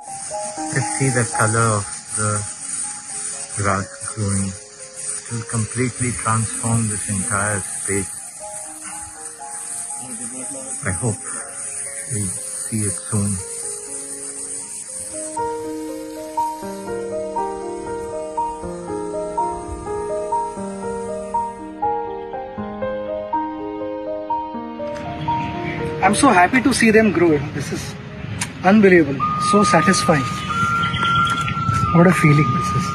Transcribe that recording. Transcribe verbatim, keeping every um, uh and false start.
Let's see the color of the grass growing. It will completely transform this entire space. I hope we'll see it soon. I'm so happy to see them grow. This is unbelievable. So satisfying. What a feeling this is.